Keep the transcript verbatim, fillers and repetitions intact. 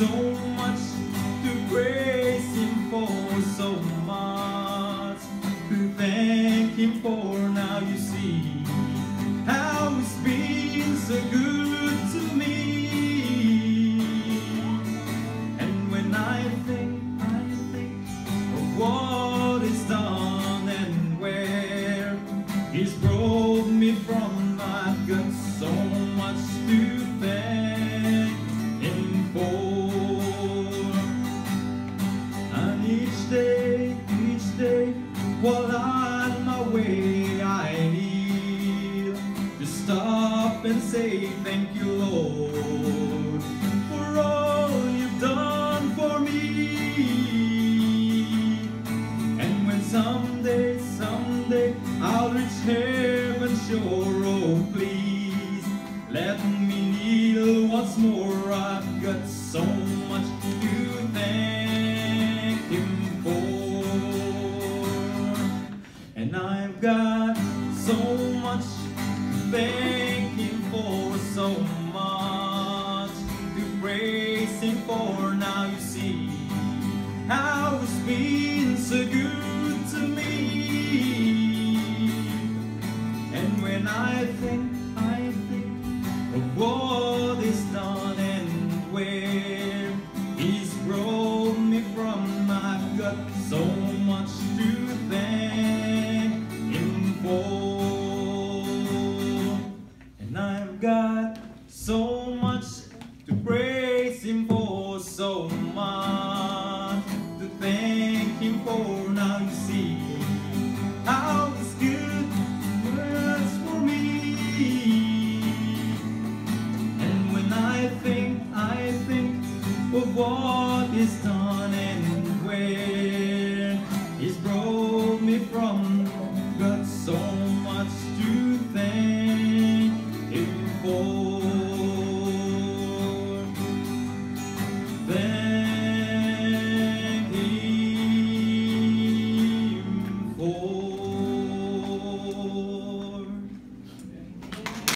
so much to praise Him for, so much to thank Him for. Now you see how He's been so good to me. And when I think, I think of what He's done and where He's brought me from, I've got so much to thank Him for. And each day, each day, while on my way, I need to stop and say thank you, Lord, for all You've done for me. And when someday, someday I'll reach heaven's shore, oh please let me kneel once more. I've got so much to thank Him for. And I've got so much to thank Him for, so much to praise Him for. Now you see how He's been so good to me. And when I think, I think of what He's done and where He's brought me from, I've got so much to thank Him for. And I've got so much to praise Him for, so much to thank Him for. Now you see how He's good works for me. And when I think, I think of what He's done